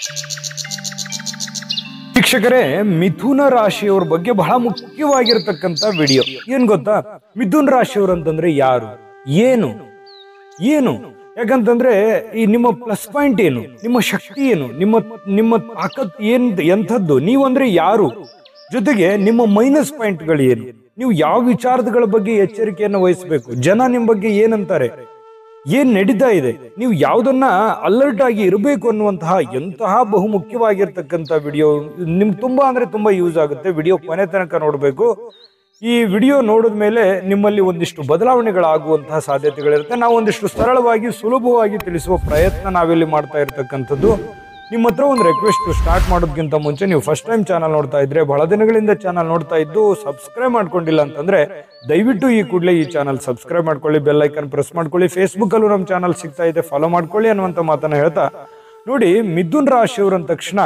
ವೀಕ್ಷಕರೇ, ಮಿಥುನ ರಾಶಿಯವರ ಬಗ್ಗೆ ಬಹಳ ಮುಖ್ಯವಾಗಿರತಕ್ಕಂತ ವಿಡಿಯೋ ಏನ್ ಗೊತ್ತಾ? ಮಿಥುನ ರಾಶಿಯವರು ಅಂತಂದ್ರೆ ಯಾರು, ಏನು ಏನು ಯಾಕಂತಂದ್ರೆ ಈ ನಿಮ್ಮ ಪ್ಲಸ್ ಪಾಯಿಂಟ್ ಏನು, ನಿಮ್ಮ ಶಕ್ತಿ ಏನು, ನಿಮ್ಮ ತಾಕತ್ ಎಂಥದ್ದು, ನೀವಂದ್ರೆ ಯಾರು, ಜೊತೆಗೆ ನಿಮ್ಮ ಮೈನಸ್ ಪಾಯಿಂಟ್ಗಳು ಏನು, ನೀವು ಯಾವ ವಿಚಾರಗಳ ಬಗ್ಗೆ ಎಚ್ಚರಿಕೆಯನ್ನು ವಹಿಸಬೇಕು, ಜನ ನಿಮ್ಮ ಬಗ್ಗೆ ಏನಂತಾರೆ, ಏನ್ ನಡೀತಾ ಇದೆ, ನೀವು ಯಾವುದನ್ನ ಅಲರ್ಟ್ ಆಗಿ ಇರಬೇಕು ಅನ್ನುವಂತಹ ಎಂತಹ ಬಹುಮುಖ್ಯವಾಗಿರ್ತಕ್ಕಂಥ ವಿಡಿಯೋ. ನಿಮ್ಗೆ ತುಂಬಾ ಅಂದ್ರೆ ತುಂಬಾ ಯೂಸ್ ಆಗುತ್ತೆ. ವಿಡಿಯೋ ಕೊನೆ ತನಕ ನೋಡಬೇಕು. ಈ ವಿಡಿಯೋ ನೋಡಿದ ಮೇಲೆ ನಿಮ್ಮಲ್ಲಿ ಒಂದಿಷ್ಟು ಬದಲಾವಣೆಗಳಾಗುವಂತಹ ಸಾಧ್ಯತೆಗಳಿರುತ್ತೆ. ನಾವು ಒಂದಿಷ್ಟು ಸರಳವಾಗಿ ಸುಲಭವಾಗಿ ತಿಳಿಸುವ ಪ್ರಯತ್ನ ನಾವಿಲ್ಲಿ ಮಾಡ್ತಾ ಇರ್ತಕ್ಕಂಥದ್ದು. ನಿಮ್ಮ ಹತ್ರ ಒಂದು ರಿಕ್ವೆಸ್ಟ್, ಸ್ಟಾರ್ಟ್ ಮಾಡೋದಕ್ಕಿಂತ ಮುಂಚೆ ನೀವು ಫಸ್ಟ್ ಟೈಮ್ ಚಾನಲ್ ನೋಡ್ತಾ ಇದ್ರೆ, ಬಹಳ ದಿನಗಳಿಂದ ಚಾನಲ್ ನೋಡ್ತಾ ಇದ್ದು ಸಬ್ಸ್ಕ್ರೈಬ್ ಮಾಡ್ಕೊಂಡಿಲ್ಲ ಅಂತಂದ್ರೆ ದಯವಿಟ್ಟು ಈ ಕೂಡಲೇ ಈ ಚಾನಲ್ ಸಬ್ಸ್ಕ್ರೈಬ್ ಮಾಡ್ಕೊಳ್ಳಿ, ಬೆಲ್ ಐಕನ್ ಪ್ರೆಸ್ ಮಾಡ್ಕೊಳ್ಳಿ. ಫೇಸ್ಬುಕ್ ಅಲ್ಲೂ ನಮ್ಮ ಚಾನಲ್ ಸಿಗ್ತಾ ಇದೆ, ಫಾಲೋ ಮಾಡ್ಕೊಳ್ಳಿ ಅನ್ನುವಂಥ ಮಾತನ್ನ ಹೇಳ್ತಾ, ನೋಡಿ ಮಿಥುನ ರಾಶಿಯವರು ಅಂದ ತಕ್ಷಣ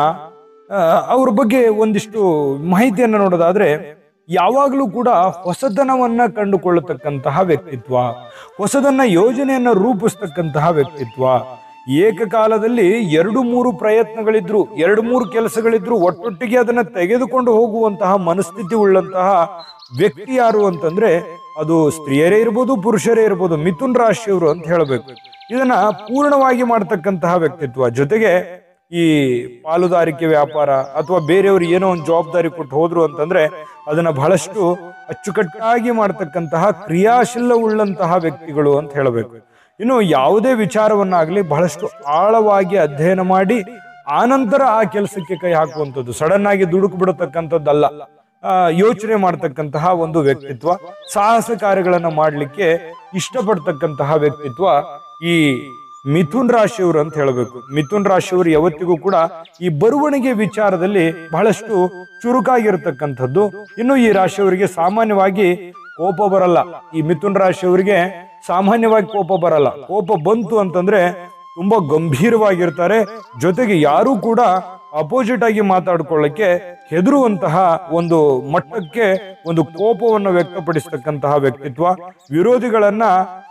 ಅವ್ರ ಬಗ್ಗೆ ಒಂದಿಷ್ಟು ಮಾಹಿತಿಯನ್ನು ನೋಡೋದಾದ್ರೆ, ಯಾವಾಗಲೂ ಕೂಡ ಹೊಸತನವನ್ನ ಕಂಡುಕೊಳ್ಳತಕ್ಕಂತಹ ವ್ಯಕ್ತಿತ್ವ, ಹೊಸದನ್ನ ಯೋಜನೆಯನ್ನ ರೂಪಿಸ್ತಕ್ಕಂತಹ ವ್ಯಕ್ತಿತ್ವ. ಏಕಕಾಲದಲ್ಲಿ 2-3 ಪ್ರಯತ್ನಗಳಿದ್ರು, 2-3 ಕೆಲಸಗಳಿದ್ರು, ಒಟ್ಟೊಟ್ಟಿಗೆ ಅದನ್ನ ತೆಗೆದುಕೊಂಡು ಹೋಗುವಂತಹ ಮನಸ್ಥಿತಿ ಉಳ್ಳಂತಹ ವ್ಯಕ್ತಿ ಯಾರು ಅಂತಂದ್ರೆ ಅದು ಸ್ತ್ರೀಯರೇ ಇರ್ಬೋದು, ಪುರುಷರೇ ಇರ್ಬೋದು, ಮಿಥುನ ರಾಶಿಯವರು ಅಂತ ಹೇಳಬೇಕು. ಇದನ್ನ ಪೂರ್ಣವಾಗಿ ಮಾಡ್ತಕ್ಕಂತಹ ವ್ಯಕ್ತಿತ್ವ. ಜೊತೆಗೆ ಈ ಪಾಲುದಾರಿಕೆ ವ್ಯಾಪಾರ ಅಥವಾ ಬೇರೆಯವರು ಏನೋ ಒಂದು ಜವಾಬ್ದಾರಿ ಕೊಟ್ಟು ಹೋದ್ರು ಅಂತಂದ್ರೆ ಅದನ್ನ ಬಹಳಷ್ಟು ಅಚ್ಚುಕಟ್ಟಾಗಿ ಮಾಡ್ತಕ್ಕಂತಹ ಕ್ರಿಯಾಶೀಲ ಉಳ್ಳಂತಹ ವ್ಯಕ್ತಿಗಳು ಅಂತ ಹೇಳಬೇಕು. ಇನ್ನು ಯಾವುದೇ ವಿಚಾರವನ್ನಾಗ್ಲಿ ಬಹಳಷ್ಟು ಆಳವಾಗಿ ಅಧ್ಯಯನ ಮಾಡಿ ಆನಂತರ ಆ ಕೆಲಸಕ್ಕೆ ಕೈ ಹಾಕುವಂಥದ್ದು, ಸಡನ್ ಆಗಿ ದುಡುಕು ಬಿಡತಕ್ಕಂಥದ್ದಲ್ಲ. ಯೋಚನೆ ಮಾಡ್ತಕ್ಕಂತಹ ಒಂದು ವ್ಯಕ್ತಿತ್ವ, ಸಾಹಸ ಕಾರ್ಯಗಳನ್ನ ಮಾಡ್ಲಿಕ್ಕೆ ಇಷ್ಟಪಡ್ತಕ್ಕಂತಹ ವ್ಯಕ್ತಿತ್ವ ಈ ಮಿಥುನ ರಾಶಿಯವರು ಅಂತ ಹೇಳಬೇಕು. ಮಿಥುನ ರಾಶಿಯವರು ಯಾವತ್ತಿಗೂ ಕೂಡ ಈ ಬರವಣಿಗೆ ವಿಚಾರದಲ್ಲಿ ಬಹಳಷ್ಟು ಚುರುಕಾಗಿರ್ತಕ್ಕಂಥದ್ದು. ಇನ್ನು ಈ ರಾಶಿಯವರಿಗೆ ಸಾಮಾನ್ಯವಾಗಿ ಕೋಪ ಬರಲ್ಲ. ಈ ಮಿಥುನ ರಾಶಿಯವರಿಗೆ ಸಾಮಾನ್ಯವಾಗಿ ಕೋಪ ಬರಲ್ಲ. ಕೋಪ ಬಂತು ಅಂತಂದ್ರೆ ತುಂಬಾ ಗಂಭೀರವಾಗಿರ್ತಾರೆ. ಜೊತೆಗೆ ಯಾರು ಕೂಡ ಅಪೋಸಿಟ್ ಆಗಿ ಮಾತಾಡ್ಕೊಳ್ಳಕ್ಕೆ ಹೆದರುವಂತಹ ಒಂದು ಮಟ್ಟಕ್ಕೆ ಒಂದು ಕೋಪವನ್ನು ವ್ಯಕ್ತಪಡಿಸ್ತಕ್ಕಂತಹ ವ್ಯಕ್ತಿತ್ವ. ವಿರೋಧಿಗಳನ್ನ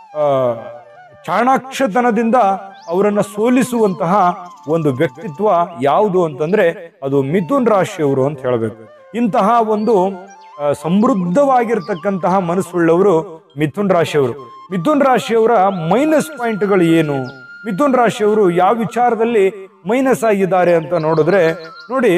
ಚಾಣಾಕ್ಷತನದಿಂದ ಅವರನ್ನ ಸೋಲಿಸುವಂತಹ ಒಂದು ವ್ಯಕ್ತಿತ್ವ ಯಾವುದು ಅಂತಂದ್ರೆ ಅದು ಮಿಥುನ ರಾಶಿಯವರು ಅಂತ ಹೇಳಬೇಕು. ಇಂತಹ ಒಂದು ಸಮೃದ್ಧವಾಗಿರ್ತಕ್ಕಂತಹ ಮನಸ್ಸುಳ್ಳವರು ಮಿಥುನ ರಾಶಿಯವರು. ಮಿಥುನ ರಾಶಿಯವರ ಮೈನಸ್ ಪಾಯಿಂಟ್ಗಳು ಏನು, ಮಿಥುನ ರಾಶಿಯವರು ಯಾವ ವಿಚಾರದಲ್ಲಿ ಮೈನಸ್ ಆಗಿದ್ದಾರೆ ಅಂತ ನೋಡಿದ್ರೆ, ನೋಡಿ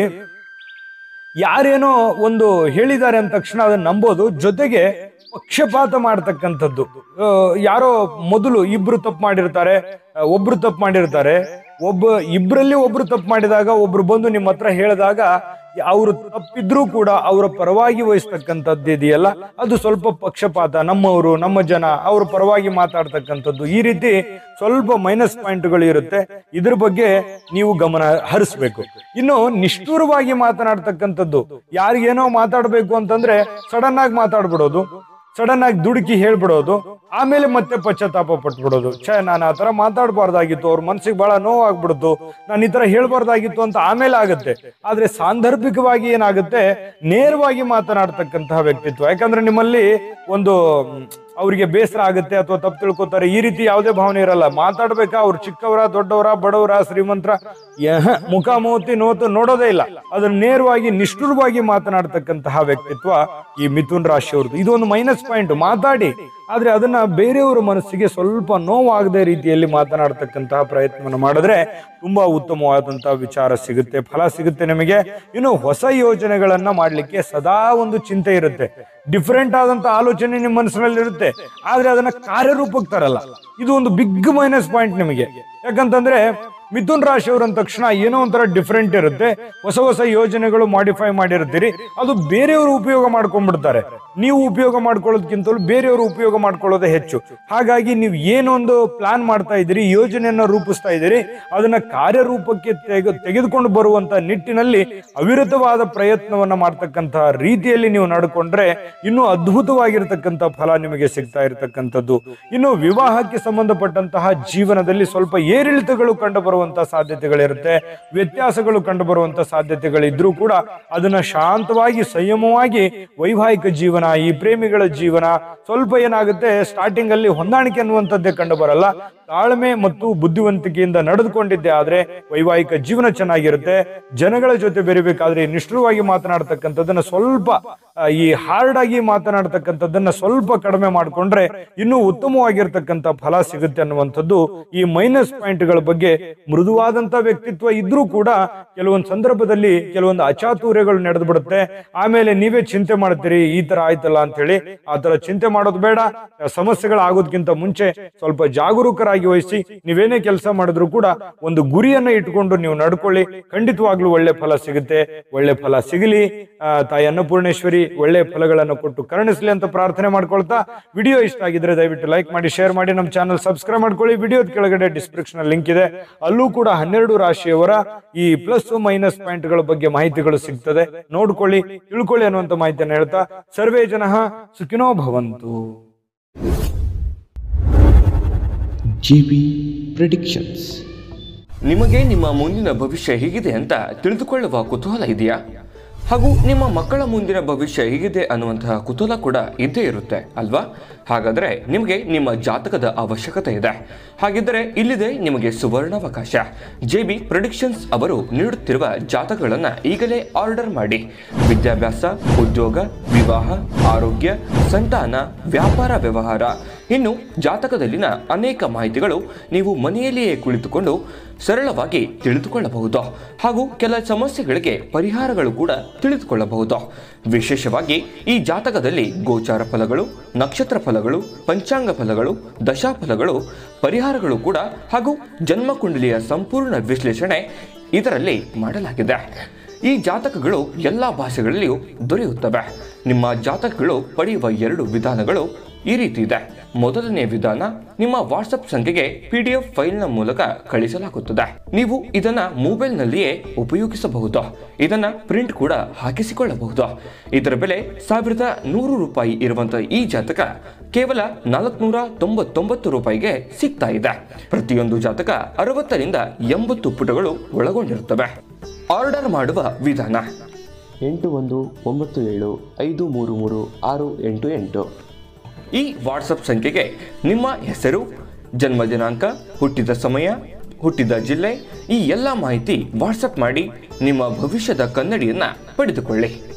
ಯಾರೇನೋ ಒಂದು ಹೇಳಿದ್ದಾರೆ ಅಂದ ತಕ್ಷಣ ಅದನ್ನ ನಂಬೋದು. ಜೊತೆಗೆ ಪಕ್ಷಪಾತ ಮಾಡ್ತಕ್ಕಂಥದ್ದು. ಯಾರೋ ಮೊದಲು ಇಬ್ರು ತಪ್ಪು ಮಾಡಿರ್ತಾರೆ, ಒಬ್ರು ತಪ್ಪು ಮಾಡಿರ್ತಾರೆ. ಇಬ್ಬರಲ್ಲಿ ಒಬ್ರು ತಪ್ಪು ಮಾಡಿದಾಗ ಒಬ್ರು ಬಂದು ನಿಮ್ಮ ಹತ್ರ ಹೇಳಿದಾಗ ಅವರು ತಪ್ಪಿದ್ರೂ ಕೂಡ ಅವರ ಪರವಾಗಿ ವಹಿಸ್ತಕ್ಕಂಥದ್ದು ಇದೆಯಲ್ಲ, ಅದು ಸ್ವಲ್ಪ ಪಕ್ಷಪಾತ. ನಮ್ಮವರು, ನಮ್ಮ ಜನ ಅವ್ರ ಪರವಾಗಿ ಮಾತಾಡ್ತಕ್ಕಂಥದ್ದು, ಈ ರೀತಿ ಸ್ವಲ್ಪ ಮೈನಸ್ ಪಾಯಿಂಟ್ಗಳು ಇರುತ್ತೆ. ಇದ್ರ ಬಗ್ಗೆ ನೀವು ಗಮನ ಹರಿಸ್ಬೇಕು. ಇನ್ನು ನಿಷ್ಠುರವಾಗಿ ಮಾತನಾಡ್ತಕ್ಕಂಥದ್ದು, ಯಾರಿಗೇನೋ ಮಾತಾಡ್ಬೇಕು ಅಂತಂದ್ರೆ ಸಡನ್ ಆಗಿ ಮಾತಾಡ್ಬಿಡೋದು, ಸಡನ್ ಆಗಿ ದುಡುಕಿ ಹೇಳ್ಬಿಡೋದು, ಆಮೇಲೆ ಮತ್ತೆ ಪಶ್ಚಾತ್ತಾಪ ಪಟ್ಬಿಡೋದು. ನಾನು ಆ ತರ ಮಾತಾಡಬಾರ್ದಾಗಿತ್ತು, ಅವ್ರ ಮನ್ಸಿಗೆ ಬಹಳ ನೋವಾಗ್ಬಿಡ್ತು, ನಾನು ಈ ತರ ಹೇಳ್ಬಾರ್ದಾಗಿತ್ತು ಅಂತ ಆಮೇಲೆ ಆಗುತ್ತೆ. ಆದ್ರೆ ಸಾಂದರ್ಭಿಕವಾಗಿ ಏನಾಗುತ್ತೆ, ನೇರವಾಗಿ ಮಾತನಾಡ್ತಕ್ಕಂತಹ ವ್ಯಕ್ತಿತ್ವ. ಯಾಕಂದ್ರೆ ನಿಮ್ಮಲ್ಲಿ ಒಂದು ಅವ್ರಿಗೆ ಬೇಸರ ಆಗುತ್ತೆ ಅಥವಾ ತಪ್ಪು ತಿಳ್ಕೊತಾರೆ, ಈ ರೀತಿ ಯಾವುದೇ ಭಾವನೆ ಇರಲ್ಲ. ಮಾತಾಡ್ಬೇಕಾ, ಅವ್ರು ಚಿಕ್ಕವರ, ದೊಡ್ಡವರ, ಬಡವರ, ಶ್ರೀಮಂತರ, ಮುಖಾಮುಖಿ ನೋಡೋದೇ ಇಲ್ಲ. ಅದನ್ನ ನೇರವಾಗಿ ನಿಷ್ಠುರವಾಗಿ ಮಾತನಾಡ್ತಕ್ಕಂತಹ ವ್ಯಕ್ತಿತ್ವ ಈ ಮಿಥುನ ರಾಶಿಯವ್ರದ್ದು. ಇದು ಒಂದು ಮೈನಸ್ ಪಾಯಿಂಟ್. ಮಾತಾಡಿ, ಆದ್ರೆ ಅದನ್ನ ಬೇರೆಯವರ ಮನಸ್ಸಿಗೆ ಸ್ವಲ್ಪ ನೋವಾಗದೆ ರೀತಿಯಲ್ಲಿ ಮಾತನಾಡ್ತಕ್ಕಂತಹ ಪ್ರಯತ್ನವನ್ನು ಮಾಡಿದ್ರೆ ತುಂಬಾ ಉತ್ತಮವಾದಂತಹ ವಿಚಾರ ಸಿಗುತ್ತೆ, ಫಲ ಸಿಗುತ್ತೆ ನಿಮಗೆ. ಇನ್ನು ಹೊಸ ಯೋಜನೆಗಳನ್ನ ಮಾಡ್ಲಿಕ್ಕೆ ಸದಾ ಒಂದು ಚಿಂತೆ ಇರುತ್ತೆ, ಡಿಫರೆಂಟ್ ಆದಂತ ಆಲೋಚನೆ ನಿಮ್ಮ ಮನಸ್ಸಿನಲ್ಲಿ ಇರುತ್ತೆ, ಆದ್ರೆ ಅದನ್ನ ಕಾರ್ಯರೂಪಕ್ಕೆ ತರಲ್ಲ. ಇದು ಒಂದು ಬಿಗ್ ಮೈನಸ್ ಪಾಯಿಂಟ್ ನಿಮಗೆ. ಯಾಕಂತಂದ್ರೆ ಮಿಥುನ ರಾಶಿಯವರು ಅಂದ ತಕ್ಷಣ ಏನೋ ಒಂಥರ ಡಿಫರೆಂಟ್ ಇರುತ್ತೆ, ಹೊಸ ಹೊಸ ಯೋಜನೆಗಳು ಮಾಡಿಫೈ ಮಾಡಿರ್ತೀರಿ, ಅದು ಬೇರೆಯವರು ಉಪಯೋಗ ಮಾಡ್ಕೊಂಡ್ಬಿಡ್ತಾರೆ. ನೀವು ಉಪಯೋಗ ಮಾಡ್ಕೊಳ್ಳೋದಕ್ಕಿಂತಲೂ ಬೇರೆಯವರು ಉಪಯೋಗ ಮಾಡ್ಕೊಳ್ಳೋದೇ ಹೆಚ್ಚು. ಹಾಗಾಗಿ ನೀವು ಏನೊಂದು ಪ್ಲಾನ್ ಮಾಡ್ತಾ ಇದ್ದೀರಿ, ಯೋಜನೆಯನ್ನ ರೂಪಿಸ್ತಾ ಇದ್ದೀರಿ, ಅದನ್ನ ಕಾರ್ಯರೂಪಕ್ಕೆ ತೆಗೆದುಕೊಂಡು ಬರುವಂತ ನಿಟ್ಟಿನಲ್ಲಿ ಅವಿರತವಾದ ಪ್ರಯತ್ನವನ್ನ ಮಾಡ್ತಕ್ಕಂತಹ ರೀತಿಯಲ್ಲಿ ನೀವು ನಡ್ಕೊಂಡ್ರೆ ಇನ್ನೂ ಅದ್ಭುತವಾಗಿರ್ತಕ್ಕಂಥ ಫಲ ನಿಮಗೆ ಸಿಗ್ತಾ ಇರತಕ್ಕಂಥದ್ದು. ಇನ್ನು ವಿವಾಹಕ್ಕೆ ಸಂಬಂಧಪಟ್ಟಂತಹ ಜೀವನದಲ್ಲಿ ಸ್ವಲ್ಪ ಏರಿಳಿತಗಳು ಕಂಡು ಬರುವಂತಹ ಸಾಧ್ಯತೆಗಳಿರುತ್ತೆ, ವ್ಯತ್ಯಾಸಗಳು ಕಂಡು ಬರುವಂತಹ ಸಾಧ್ಯತೆಗಳಿದ್ರೂ ಕೂಡ ಅದನ್ನ ಶಾಂತವಾಗಿ ಸಂಯಮವಾಗಿ ವೈವಾಹಿಕ ಜೀವನ, ಈ ಪ್ರೇಮಿಗಳ ಜೀವನ ಸ್ವಲ್ಪ ಏನಾಗುತ್ತೆ, ಸ್ಟಾರ್ಟಿಂಗ್ ಅಲ್ಲಿ ಹೊಂದಾಣಿಕೆ ಅನ್ನುವಂಥದ್ದೇ ಕಂಡು ಬರಲ್ಲ. ತಾಳ್ಮೆ ಮತ್ತು ಬುದ್ಧಿವಂತಿಕೆಯಿಂದ ನಡೆದುಕೊಂಡಿದ್ದೆ ಆದ್ರೆ ವೈವಾಹಿಕ ಜೀವನ ಚೆನ್ನಾಗಿರುತ್ತೆ. ಜನಗಳ ಜೊತೆ ಬೆರಿಬೇಕಾದ್ರೆ ನಿಷ್ಠುರವಾಗಿ ಮಾತನಾಡ್ತಕ್ಕಂಥದ್ದನ್ನ ಸ್ವಲ್ಪ ಈ ಹಾರ್ಡ್ ಆಗಿ ಮಾತನಾಡ್ತಕ್ಕಂಥದ್ದನ್ನ ಸ್ವಲ್ಪ ಕಡಿಮೆ ಮಾಡಿಕೊಂಡ್ರೆ ಇನ್ನೂ ಉತ್ತಮವಾಗಿರ್ತಕ್ಕಂಥ ಫಲ ಸಿಗುತ್ತೆ ಅನ್ನುವಂಥದ್ದು ಈ ಮೈನಸ್ ಪಾಯಿಂಟ್ಗಳ ಬಗ್ಗೆ. ಮೃದುವಾದಂತ ವ್ಯಕ್ತಿತ್ವ ಇದ್ರೂ ಕೂಡ ಕೆಲವೊಂದು ಸಂದರ್ಭದಲ್ಲಿ ಕೆಲವೊಂದು ಅಚಾತುರ್ಯಗಳು ನಡೆದು ಬಿಡುತ್ತೆ. ಆಮೇಲೆ ನೀವೇ ಚಿಂತೆ ಮಾಡ್ತೀರಿ, ಈ ತರ ಆಯ್ತಲ್ಲ ಅಂತ ಹೇಳಿ. ಆ ತರ ಚಿಂತೆ ಮಾಡೋದು ಬೇಡ. ಸಮಸ್ಯೆಗಳಾಗೋದಕ್ಕಿಂತ ಮುಂಚೆ ಸ್ವಲ್ಪ ಜಾಗರೂಕರಾಗಿ ವಹಿಸಿ ನೀವೇನೇ ಕೆಲಸ ಮಾಡಿದ್ರು ಕೂಡ ಒಂದು ಗುರಿಯನ್ನ ಇಟ್ಕೊಂಡು ನೀವು ನಡ್ಕೊಳ್ಳಿ. ಖಂಡಿತವಾಗ್ಲೂ ಒಳ್ಳೆ ಫಲ ಸಿಗುತ್ತೆ. ಒಳ್ಳೆ ಫಲ ಸಿಗಲಿ. ತಾಯಿ ಅನ್ನಪೂರ್ಣೇಶ್ವರಿ ಒಳ್ಳೆ ಫಲಗಳನ್ನು ಕೊಟ್ಟು ಕರುಣಿಸಲಿ ಅಂತ ಪ್ರಾರ್ಥನೆ ಮಾಡ್ಕೊಳ್ತಾ, ವಿಡಿಯೋ ಇಷ್ಟ ಆಗಿದ್ರೆ ದಯವಿಟ್ಟು ಲೈಕ್ ಮಾಡಿ, ಶೇರ್ ಮಾಡಿ, ನಮ್ಮ ಚಾನಲ್ ಸಬ್ಸ್ಕ್ರೈಬ್ ಮಾಡ್ಕೊಳ್ಳಿ. ವಿಡಿಯೋದ ಕೆಳಗಡೆ ಡಿಸ್ಕ್ರಿಪ್ಷನ್ ಲಿಂಕ್ ಇದೆ, ಅಲ್ಲೂ ಕೂಡ 12 ರಾಶಿಯವರ ಈ ಪ್ಲಸ್ ಮೈನಸ್ ಪಾಯಿಂಟ್ ಗಳ ಬಗ್ಗೆ ಮಾಹಿತಿಗಳು ಸಿಗ್ತದೆ. ನೋಡ್ಕೊಳ್ಳಿ, ತಿಳ್ಕೊಳ್ಳಿ ಅನ್ನುವಂತ ಮಾಹಿತಿಯನ್ನು ಹೇಳ್ತಾ, ಸರ್ವೇ ಜನಃ ಸುಖಿನೋ ಭವಂತು. GB predictions. ನಿಮಗೆ ನಿಮ್ಮ ಮುಂದಿನ ಭವಿಷ್ಯ ಹೇಗಿದೆ ಅಂತ ತಿಳಿದುಕೊಳ್ಳುವ ಕುತೂಹಲ ಇದೆಯಾ? ಹಾಗೂ ನಿಮ್ಮ ಮಕ್ಕಳ ಮುಂದಿನ ಭವಿಷ್ಯ ಹೇಗಿದೆ ಅನ್ನುವಂತಹ ಕುತೂಹಲ ಕೂಡ ಇದ್ದೇ ಇರುತ್ತೆ ಅಲ್ವಾ? ಹಾಗಾದರೆ ನಿಮಗೆ ನಿಮ್ಮ ಜಾತಕದ ಅವಶ್ಯಕತೆ ಇದೆ. ಹಾಗಿದ್ದರೆ ಇಲ್ಲಿದೆ ನಿಮಗೆ ಸುವರ್ಣಾವಕಾಶ. JB ಪ್ರೆಡಿಕ್ಷನ್ಸ್ ಅವರು ನೀಡುತ್ತಿರುವ ಜಾತಕಗಳನ್ನು ಈಗಲೇ ಆರ್ಡರ್ ಮಾಡಿ. ವಿದ್ಯಾಭ್ಯಾಸ, ಉದ್ಯೋಗ, ವಿವಾಹ, ಆರೋಗ್ಯ, ಸಂತಾನ, ವ್ಯಾಪಾರ ವ್ಯವಹಾರ, ಇನ್ನು ಜಾತಕದಲ್ಲಿನ ಅನೇಕ ಮಾಹಿತಿಗಳು ನೀವು ಮನೆಯಲ್ಲಿಯೇ ಕುಳಿತುಕೊಂಡು ಸರಳವಾಗಿ ತಿಳಿದುಕೊಳ್ಳಬಹುದು. ಹಾಗೂ ಕೆಲ ಸಮಸ್ಯೆಗಳಿಗೆ ಪರಿಹಾರಗಳು ಕೂಡ ತಿಳಿದುಕೊಳ್ಳಬಹುದು. ವಿಶೇಷವಾಗಿ ಈ ಜಾತಕದಲ್ಲಿ ಗೋಚಾರ ಫಲಗಳು, ನಕ್ಷತ್ರ ಫಲಗಳು, ಪಂಚಾಂಗ ಫಲಗಳು, ದಶಾಫಲಗಳು, ಪರಿಹಾರಗಳು ಕೂಡ ಹಾಗೂ ಜನ್ಮಕುಂಡಲಿಯ ಸಂಪೂರ್ಣ ವಿಶ್ಲೇಷಣೆ ಇದರಲ್ಲಿ ಮಾಡಲಾಗಿದೆ. ಈ ಜಾತಕಗಳು ಎಲ್ಲ ಭಾಷೆಗಳಲ್ಲಿಯೂ ದೊರೆಯುತ್ತವೆ. ನಿಮ್ಮ ಜಾತಕಗಳು ಪಡೆಯುವ 2 ವಿಧಾನಗಳು ಈ ರೀತಿ ಇದೆ. ಮೊದಲನೇ ವಿಧಾನ, ನಿಮ್ಮ ವಾಟ್ಸಪ್ ಸಂಖ್ಯೆಗೆ PDF ಫೈಲ್ನ ಮೂಲಕ ಕಳಿಸಲಾಗುತ್ತದೆ. ನೀವು ಇದನ್ನ ಮೊಬೈಲ್ನಲ್ಲಿಯೇ ಉಪಯೋಗಿಸಬಹುದು. ಇದನ್ನ ಪ್ರಿಂಟ್ ಕೂಡ ಹಾಕಿಸಿಕೊಳ್ಳಬಹುದು. ಇದರ ಬೆಲೆ 1100 ರೂಪಾಯಿ ಇರುವಂತಹ ಈ ಜಾತಕ ಕೇವಲ 499 ರೂಪಾಯಿಗೆ ಸಿಗ್ತಾ ಇದೆ. ಪ್ರತಿಯೊಂದು ಜಾತಕ 60 ರಿಂದ 80 ಪುಟಗಳು ಒಳಗೊಂಡಿರುತ್ತವೆ. ಆರ್ಡರ್ ಮಾಡುವ ವಿಧಾನ: 8197533688. ಈ ವಾಟ್ಸಪ್ ಸಂಖ್ಯೆಗೆ ನಿಮ್ಮ ಹೆಸರು, ಜನ್ಮ ದಿನಾಂಕ, ಹುಟ್ಟಿದ ಸಮಯ, ಹುಟ್ಟಿದ ಜಿಲ್ಲೆ, ಈ ಎಲ್ಲ ಮಾಹಿತಿ ವಾಟ್ಸಪ್ ಮಾಡಿ ನಿಮ್ಮ ಭವಿಷ್ಯದ ಕನ್ನಡಿಯನ್ನ ಪಡೆದುಕೊಳ್ಳಿ.